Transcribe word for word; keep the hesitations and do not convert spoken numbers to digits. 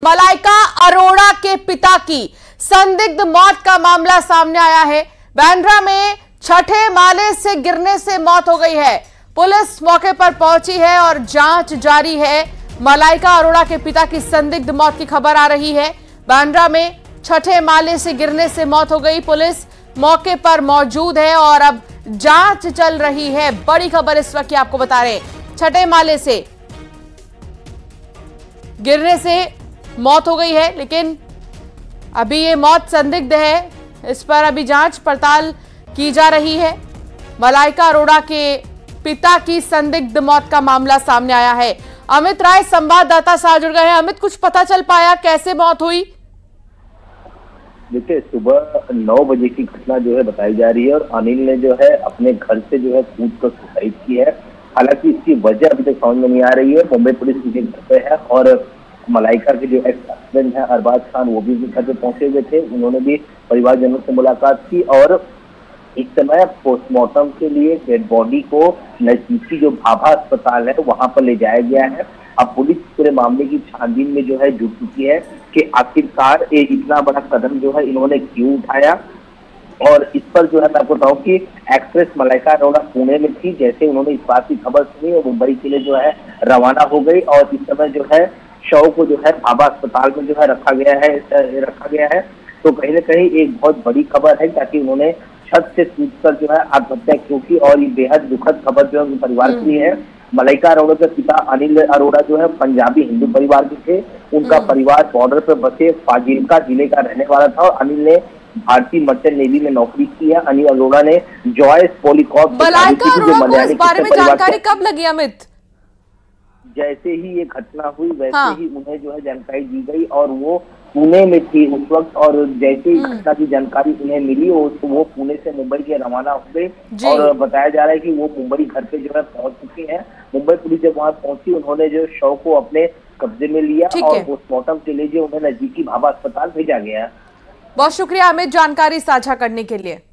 मलाइका अरोड़ा के पिता की संदिग्ध मौत का मामला सामने आया है। बांद्रा में छठे माले से गिरने से मौत हो गई है। पुलिस मौके पर पहुंची है और जांच जारी है। मलाइका अरोड़ा के पिता की संदिग्ध मौत की खबर आ रही है। बांद्रा में छठे माले से गिरने से मौत हो गई। पुलिस मौके पर मौजूद है और अब जांच चल रही है। बड़ी खबर इस वक्त आपको बता रहे हैं, छठे माले से गिरने से मौत हो गई है, लेकिन अभी ये मौत संदिग्ध है। इस पर अभी जांच पड़ताल की जा रही है। मलाइका अरोड़ा के पिता की संदिग्ध मौत का मामला सामने आया है। अमित राय संवाददाता साथ जुड़ गए हैं। अमित, कुछ पता चल पाया कैसे मौत हुई? देखिए, सुबह नौ बजे की घटना जो है बताई जा रही है और अनिल ने जो है अपने घर से जो है कूद कर सुसाइड की है। हालांकि इसकी वजह अभी तक समझ में नहीं आ रही है। मुंबई पुलिस उनके घर पे है और मलाइका के जो एक्स हस्बैंड है अरबाज खान, वो भी घर पे पहुंचे हुए थे। उन्होंने भी परिवारजनों से मुलाकात की और इस समय पोस्टमार्टम के लिए डेड बॉडी को नजदीकी जो भाभा अस्पताल है वहां पर ले जाया गया है। अब पुलिस पूरे मामले की छानबीन में जो है जुट चुकी है कि आखिरकार ये इतना बड़ा कदम जो है इन्होंने क्यों उठाया। और इस पर जो है मैं आपको बताऊं कि एक्ट्रेस मलाइका अरोड़ा पुणे में थी। जैसे उन्होंने इस बात की खबर सुनी और मुंबई के लिए जो है रवाना हो गई और इस समय जो है शव को जो है भाभा अस्पताल में जो है रखा गया है रखा गया है तो कहीं ना कहीं एक बहुत बड़ी खबर है, ताकि उन्होंने छत से कूदकर जो है आत्महत्या क्यों की। और ये बेहद दुखद खबर जो है उनके परिवार के लिए है। मलाइका अरोड़ा के पिता अनिल अरोड़ा जो है पंजाबी हिंदू परिवार के थे। उनका परिवार बॉर्डर पर बसे फाजिल्का जिले का रहने वाला था और अनिल ने भारतीय मर्चेंट नेवी में नौकरी की है। अनिल अरोड़ा ने जॉयस पॉलीकॉर्प मलाइका अरोड़ा को इस बारे में जानकारी कब लगी अमित? जैसे ही ये घटना हुई वैसे हाँ। ही उन्हें जो है जानकारी दी गई और वो पुणे में थी उस वक्त। और जैसे ही घटना की जानकारी उन्हें मिली वो पुणे से मुंबई के रवाना हो गए और बताया जा रहा है कि वो मुंबई घर पे जो है पहुंच चुकी है। मुंबई पुलिस जब वहां पहुंची उन्होंने जो शव को अपने कब्जे में लिया और पोस्टमार्टम के लिए जो उन्हें नजदीकी भाभा अस्पताल भेजा गया। बहुत शुक्रिया अमित जानकारी साझा करने के लिए।